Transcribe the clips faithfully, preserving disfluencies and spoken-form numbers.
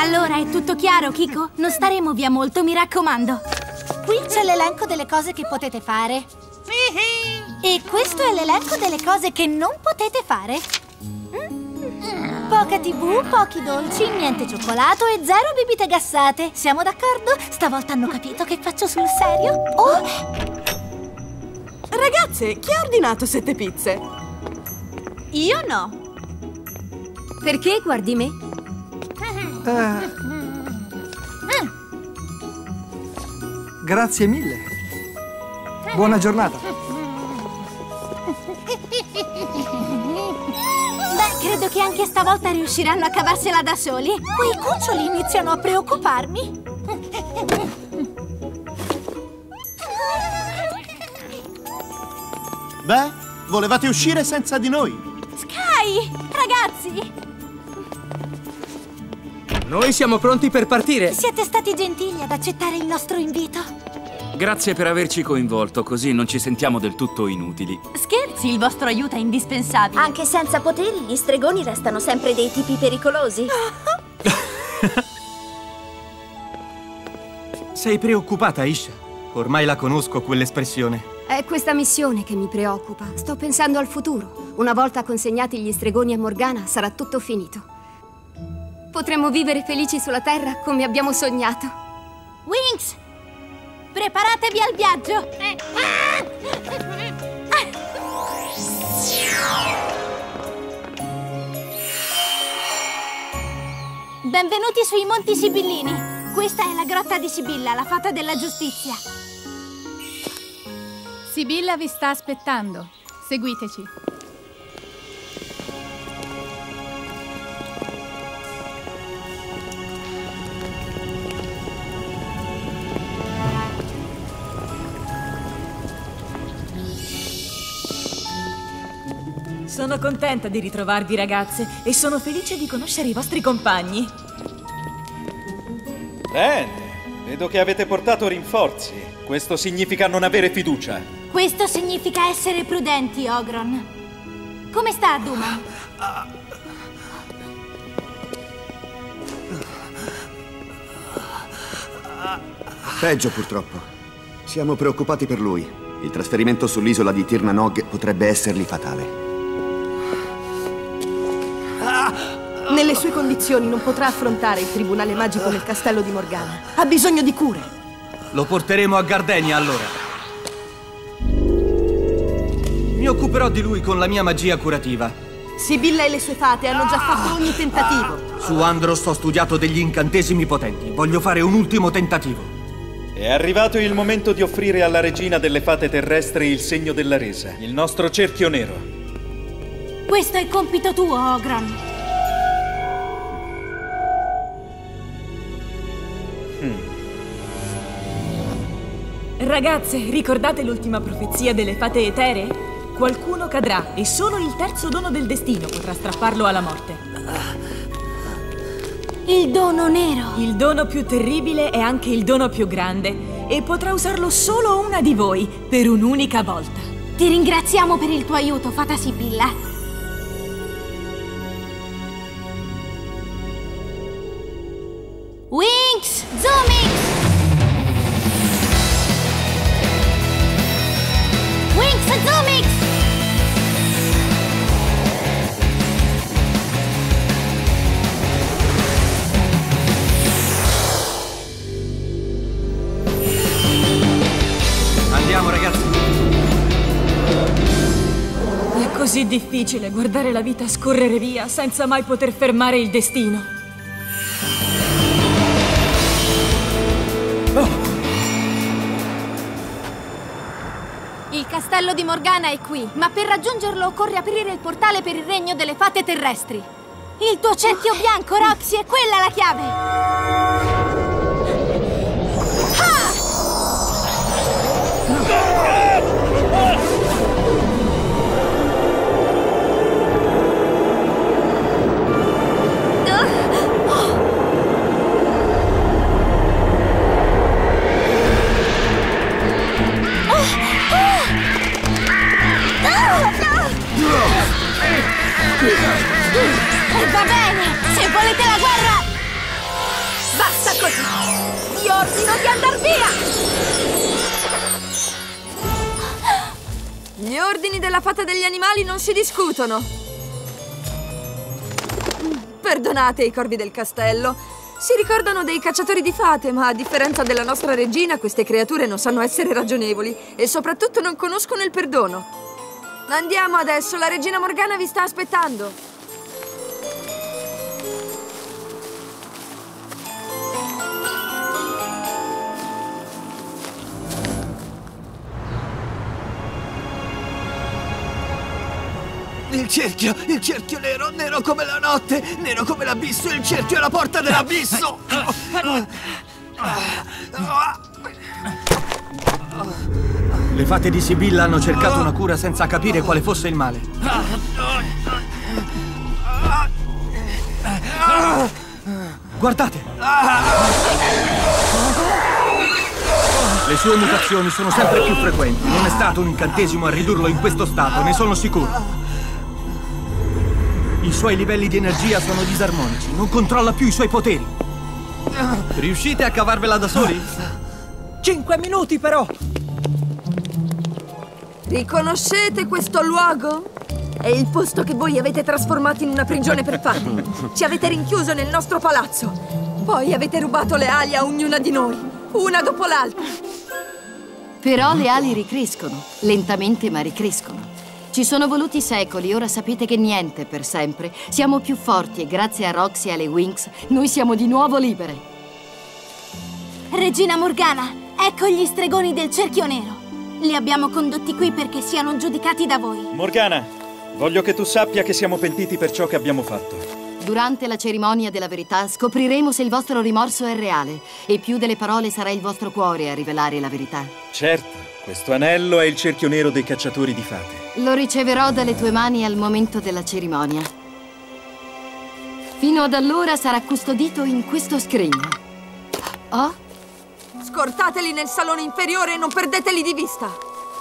Allora, è tutto chiaro, Kiko? Non staremo via molto, mi raccomando. Qui c'è l'elenco delle cose che potete fare. E questo è l'elenco delle cose che non potete fare. Poca tivù, pochi dolci, niente cioccolato e zero bibite gassate. Siamo d'accordo? Stavolta hanno capito che faccio sul serio? Oh! Ragazze, chi ha ordinato sette pizze? Io no. Perché guardi me? Uh, grazie mille. Buona giornata. Beh, credo che anche stavolta riusciranno a cavarsela da soli. Quei cuccioli iniziano a preoccuparmi. Beh, volevate uscire senza di noi? Sky! Ragazzi! Noi siamo pronti per partire. Siete stati gentili ad accettare il nostro invito. Grazie per averci coinvolto, così non ci sentiamo del tutto inutili. Scherzi, il vostro aiuto è indispensabile. Anche senza poteri, gli stregoni restano sempre dei tipi pericolosi. Sei preoccupata, Isha? Ormai la conosco quell'espressione. È questa missione che mi preoccupa. Sto pensando al futuro. Una volta consegnati gli stregoni a Morgana, sarà tutto finito. Potremmo vivere felici sulla Terra come abbiamo sognato. Winx! Preparatevi al viaggio! Benvenuti sui Monti Sibillini. Questa è la grotta di Sibilla, la fata della giustizia. Sibilla vi sta aspettando. Seguiteci. Sono contenta di ritrovarvi, ragazze, e sono felice di conoscere i vostri compagni. Bene, vedo che avete portato rinforzi. Questo significa non avere fiducia. Questo significa essere prudenti, Ogron. Come sta, Duma? Peggio, purtroppo. Siamo preoccupati per lui. Il trasferimento sull'isola di Tir Na Nog potrebbe essergli fatale. Nelle sue condizioni non potrà affrontare il tribunale magico nel castello di Morgana. Ha bisogno di cure. Lo porteremo a Gardenia, allora. Mi occuperò di lui con la mia magia curativa. Sibilla e le sue fate hanno già fatto ogni tentativo. Su Andros ho studiato degli incantesimi potenti. Voglio fare un ultimo tentativo. È arrivato il momento di offrire alla regina delle fate terrestri il segno della resa, il nostro cerchio nero. Questo è compito tuo, Ogron. Ragazze, ricordate l'ultima profezia delle fate eteree? Qualcuno cadrà e solo il terzo dono del destino potrà strapparlo alla morte. Il dono nero. Il dono più terribile è anche il dono più grande e potrà usarlo solo una di voi per un'unica volta. Ti ringraziamo per il tuo aiuto, fata Sibilla. Winx! Zoomix! Winx Zoomix! Andiamo, ragazzi. È così difficile guardare la vita scorrere via senza mai poter fermare il destino. Oh. Il castello di Morgana è qui, ma per raggiungerlo occorre aprire il portale per il regno delle fate terrestri. Il tuo cerchio bianco, Roxy, è quella la chiave! Va bene, se volete la guerra! così! Vi ordino di andar via! Gli ordini della fata degli animali non si discutono. Perdonate i corvi del castello. Si ricordano dei cacciatori di fate, ma a differenza della nostra regina, queste creature non sanno essere ragionevoli e soprattutto non conoscono il perdono. Andiamo adesso, la regina Morgana vi sta aspettando. Il cerchio, il cerchio nero, nero come la notte, nero come l'abisso, il cerchio è la porta dell'abisso! Le fate di Sibilla hanno cercato una cura senza capire quale fosse il male. Guardate! Le sue mutazioni sono sempre più frequenti. Non è stato un incantesimo a ridurlo in questo stato, ne sono sicuro. I suoi livelli di energia sono disarmonici. Non controlla più i suoi poteri. Riuscite a cavarvela da soli? Cinque minuti, però! Riconoscete questo luogo? È il posto che voi avete trasformato in una prigione per fate. Ci avete rinchiuso nel nostro palazzo. Poi avete rubato le ali a ognuna di noi, una dopo l'altra. Però le ali ricrescono, lentamente ma ricrescono. Ci sono voluti secoli, ora sapete che niente è per sempre. Siamo più forti e grazie a Roxy e alle Winx noi siamo di nuovo libere. Regina Morgana, ecco gli stregoni del cerchio nero. Li abbiamo condotti qui perché siano giudicati da voi. Morgana, voglio che tu sappia che siamo pentiti per ciò che abbiamo fatto. Durante la cerimonia della verità scopriremo se il vostro rimorso è reale e più delle parole sarà il vostro cuore a rivelare la verità. Certo, questo anello è il cerchio nero dei cacciatori di fate. Lo riceverò dalle tue mani al momento della cerimonia. Fino ad allora sarà custodito in questo scrigno. Oh? Scortateli nel salone inferiore e non perdeteli di vista.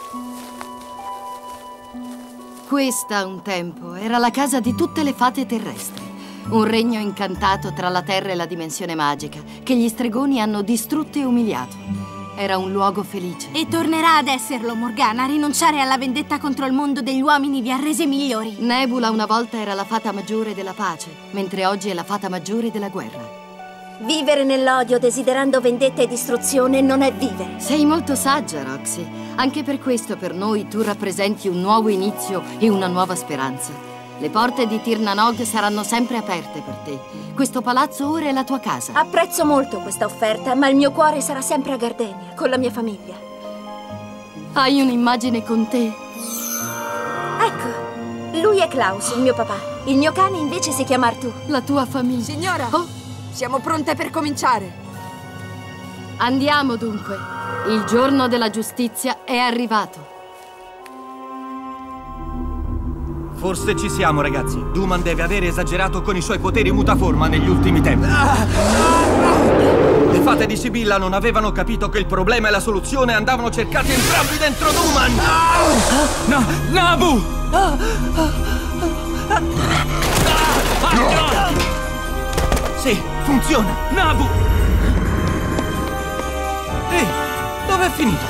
Questa, un tempo, era la casa di tutte le fate terrestri. Un regno incantato tra la terra e la dimensione magica, che gli stregoni hanno distrutto e umiliato. Era un luogo felice. E tornerà ad esserlo, Morgana. Rinunciare alla vendetta contro il mondo degli uomini vi ha rese migliori. Nebula una volta era la fata maggiore della pace, mentre oggi è la fata maggiore della guerra. Vivere nell'odio desiderando vendetta e distruzione non è vivere. Sei molto saggia, Roxy. Anche per questo per noi tu rappresenti un nuovo inizio e una nuova speranza. Le porte di Tir na Nog saranno sempre aperte per te. Questo palazzo ora è la tua casa. Apprezzo molto questa offerta, ma il mio cuore sarà sempre a Gardenia, con la mia famiglia. Hai un'immagine con te? Ecco, lui è Klaus, il mio papà. Il mio cane invece si chiama Artù. La tua famiglia. Signora, oh. siamo pronte per cominciare. Andiamo dunque. Il giorno della giustizia è arrivato. Forse ci siamo, ragazzi. Duman deve aver esagerato con i suoi poteri mutaforma negli ultimi tempi. Le fate di Sibilla non avevano capito che il problema e la soluzione andavano cercati entrambi dentro Duman. No, Nabu! Sì, funziona. Nabu! Ehi, dov'è finito?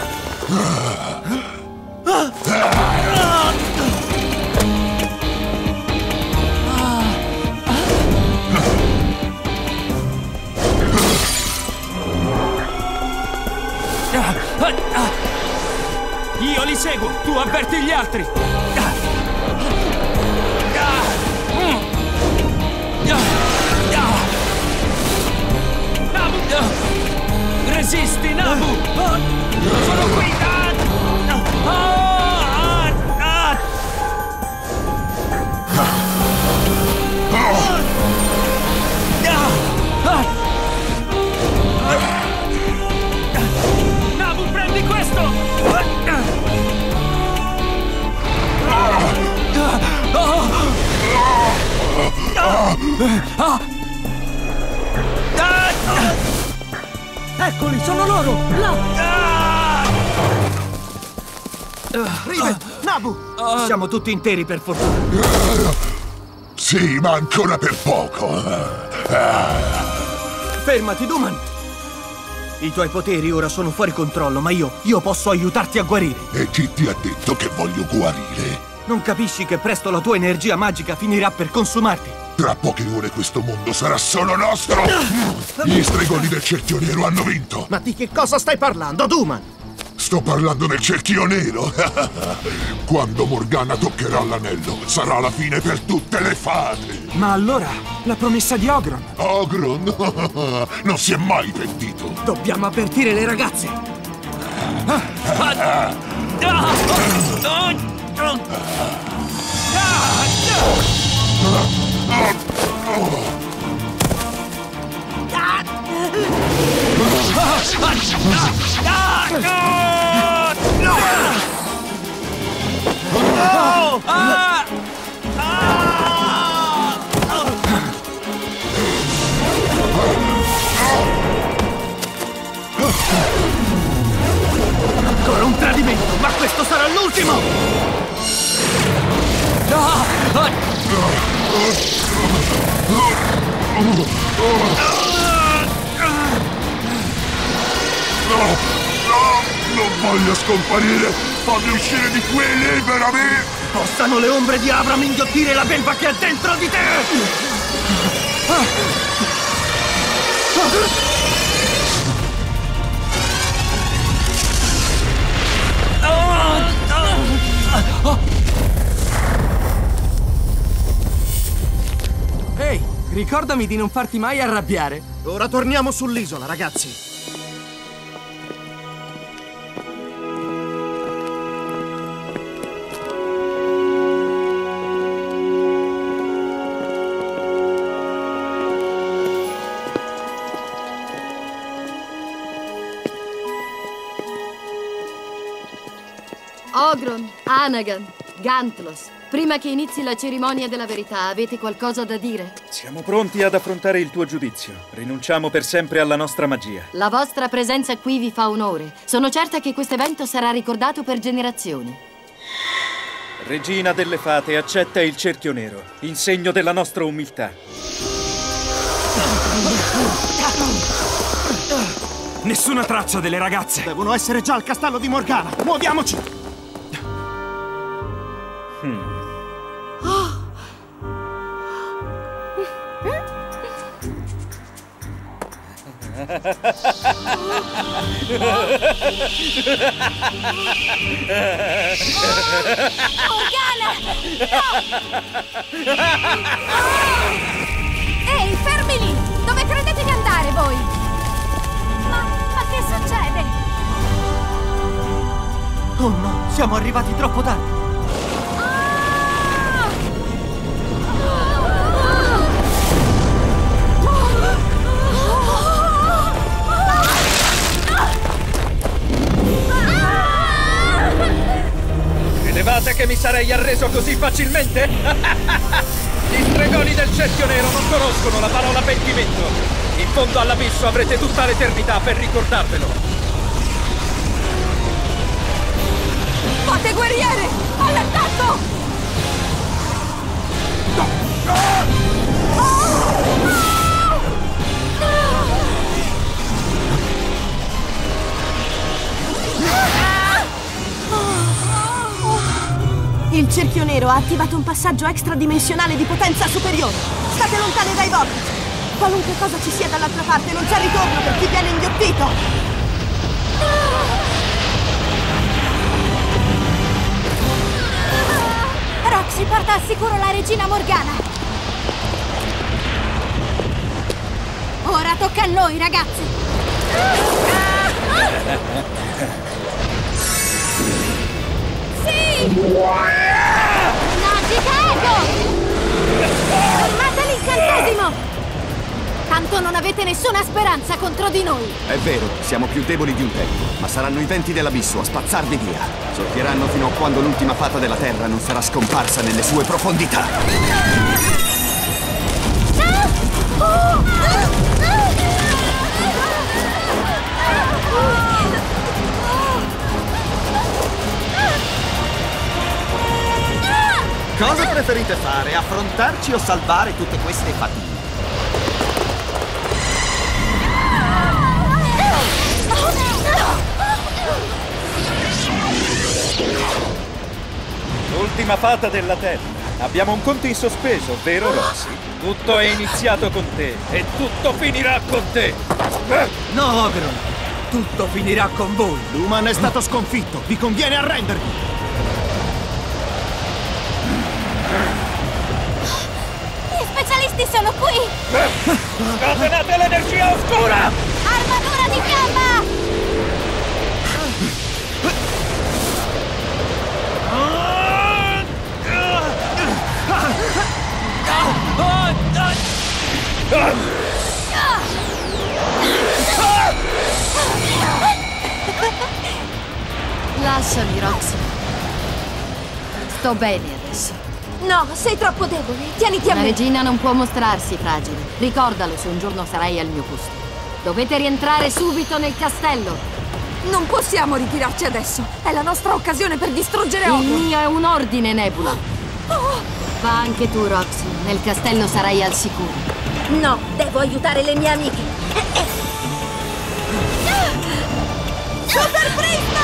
Io li seguo, tu avverti gli altri. Nabu! Resisti, Nabu! Sono qui! Nabu, prendi questo! Eccoli, sono loro! Là! Rivet, Nabu! Siamo tutti interi per fortuna. Sì, ma ancora per poco. Fermati, Duman! I tuoi poteri ora sono fuori controllo, ma io, io posso aiutarti a guarire. E chi ti ha detto che voglio guarire? Non capisci che presto la tua energia magica finirà per consumarti? Tra poche ore questo mondo sarà solo nostro! Gli stregoni del cerchio nero hanno vinto! Ma di che cosa stai parlando, Duman? Sto parlando del cerchio nero! Quando Morgana toccherà l'anello, sarà la fine per tutte le fate! Ma allora, la promessa di Ogron? Ogron? Non si è mai pentito! Dobbiamo avvertire le ragazze! Ancora un tradimento, ma questo sarà l'ultimo! No, no, non voglio scomparire! Fammi uscire di qui, liberami! Possano le ombre di Abram inghiottire la belva che è dentro di te! Ehi, ricordami di non farti mai arrabbiare. Ora torniamo sull'isola, ragazzi. Ogron, Anagan, Gantlos, prima che inizi la cerimonia della verità, avete qualcosa da dire? Siamo pronti ad affrontare il tuo giudizio. Rinunciamo per sempre alla nostra magia. La vostra presenza qui vi fa onore. Sono certa che questo evento sarà ricordato per generazioni. Regina delle fate, accetta il cerchio nero, in segno della nostra umiltà. Nessuna traccia delle ragazze. Devono essere già al castello di Morgana. Muoviamoci! Hmm. Oh. Morgana! No! Ehi, fermi lì! Dove credete di andare voi? Ma, ma che succede? Oh no, siamo arrivati troppo tardi! Credevate che mi sarei arreso così facilmente? Gli stregoni del cerchio nero non conoscono la parola pentimento. In fondo all'abisso avrete tutta l'eternità per ricordarvelo. Fate guerriere! All'attacco! Il cerchio nero ha attivato un passaggio extradimensionale di potenza superiore. State lontani dai vortici. Qualunque cosa ci sia dall'altra parte, non c'è ritorno per chi viene inghiottito. Roxy, porta al sicuro la regina Morgana. Ora tocca a noi, ragazzi. Magica Ego! Fermate l'incantesimo! Tanto non avete nessuna speranza contro di noi! È vero, siamo più deboli di un tempo, ma saranno i venti dell'abisso a spazzarvi via. Soffieranno fino a quando l'ultima fata della terra non sarà scomparsa nelle sue profondità. Cosa preferite fare? Affrontarci o salvare tutte queste fatine? prima fata della Terra. Abbiamo un conto in sospeso, vero Roxy? Tutto è iniziato con te e tutto finirà con te! No, Ogron! Tutto finirà con voi! L'Human è stato sconfitto! Vi conviene arrendervi! Gli specialisti sono qui! Scatenate l'energia oscura! Armatura di fiamma! Lasciami, Roxy. Sto bene adesso. No, sei troppo debole. Tieniti a Una me. regina non può mostrarsi fragile. Ricordalo se un giorno sarai al mio posto. Dovete rientrare subito nel castello. Non possiamo ritirarci adesso. È la nostra occasione per distruggere Il Ogron. mio è un ordine, Nebula. Oh. Va anche tu, Roxy. Nel castello sarai al sicuro. No, devo aiutare le mie amiche. Super Prisma!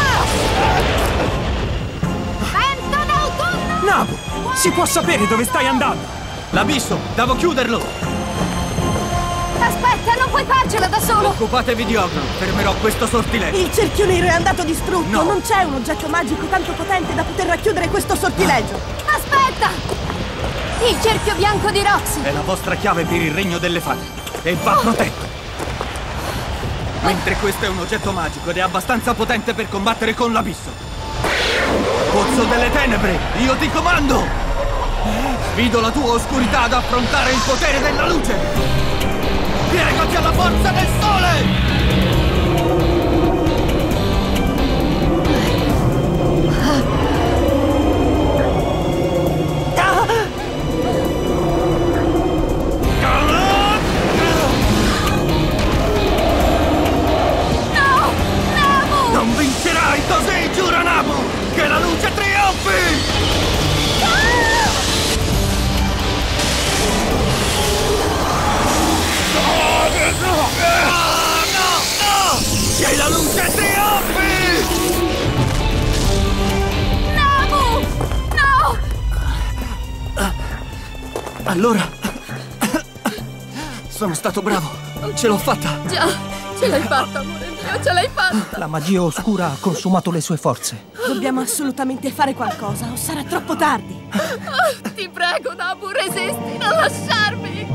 Vento d'autunno! Nabu, si può sapere dove stai andando? L'abisso, devo chiuderlo! Aspetta, non puoi farcela da solo! Occupatevi di Ogron, fermerò questo sortilegio. Il cerchio nero è andato distrutto! No. Non c'è un oggetto magico tanto potente da poter racchiudere questo sortilegio! Aspetta! Il cerchio bianco di Roxy! È la vostra chiave per il regno delle fate e va protetto. Mentre questo è un oggetto magico ed è abbastanza potente per combattere con l'abisso. Pozzo delle tenebre, io ti comando! Sfido la tua oscurità ad affrontare il potere della luce! Piegati alla forza del sole! Non vincerai così, giura Nabu! Che la luce trionfi! No, no! Che la luce trionfi! Nabu! No! Allora... sono stato bravo. Ce l'ho fatta. Già, ce l'hai fatta, amore mio, ce l'hai fatta. La magia oscura ha consumato le sue forze. Dobbiamo assolutamente fare qualcosa o sarà troppo tardi. Oh, ti prego, Nabu, resisti, non lasciarmi.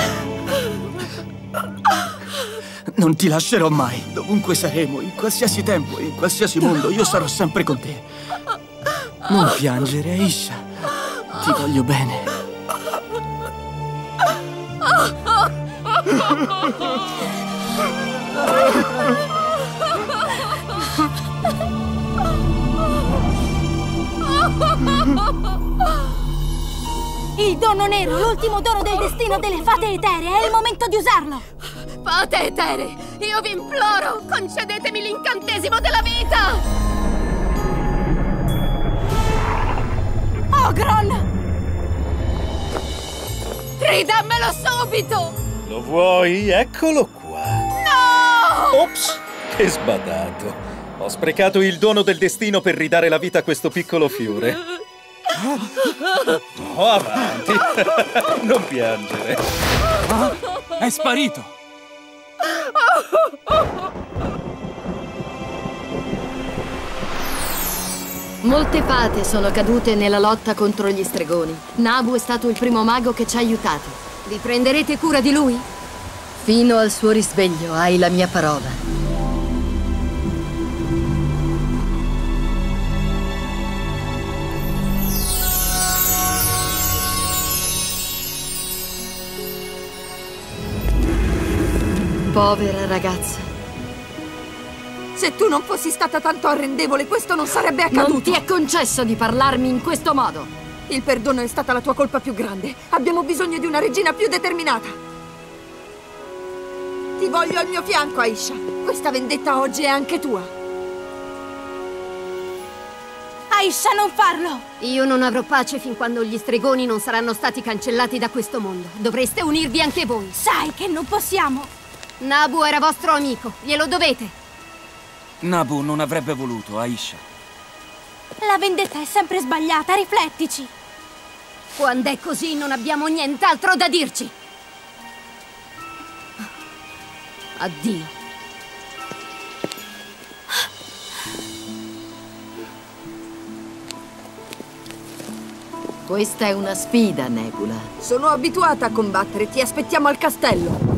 Non ti lascerò mai. Dovunque saremo, in qualsiasi tempo, in qualsiasi mondo, io sarò sempre con te. Non piangere, Aisha. Ti voglio bene. Il dono nero, l'ultimo dono del destino delle fate eteree, è il momento di usarlo! Fate etere, io vi imploro, concedetemi l'incantesimo della vita! Ogron! Ridammelo subito! Lo vuoi? Eccolo qua. No! Ops, che sbadato. Ho sprecato il dono del destino per ridare la vita a questo piccolo fiore. Oh, avanti. Non piangere. Ah, è sparito. Molte fate sono cadute nella lotta contro gli stregoni. Nabu è stato il primo mago che ci ha aiutato. Vi prenderete cura di lui? Fino al suo risveglio hai la mia parola. Povera ragazza. Se tu non fossi stata tanto arrendevole, questo non sarebbe accaduto. Non ti è concesso di parlarmi in questo modo. Il perdono è stata la tua colpa più grande. Abbiamo bisogno di una regina più determinata. Ti voglio al mio fianco, Aisha. Questa vendetta oggi è anche tua. Aisha, non farlo! Io non avrò pace fin quando gli stregoni non saranno stati cancellati da questo mondo. Dovreste unirvi anche voi. Sai che non possiamo. Nabu era vostro amico, glielo dovete. Nabu non avrebbe voluto, Aisha. La vendetta è sempre sbagliata, riflettici! Quando è così non abbiamo nient'altro da dirci! Addio. Questa è una sfida, Nebula. Sono abituata a combattere, ti aspettiamo al castello.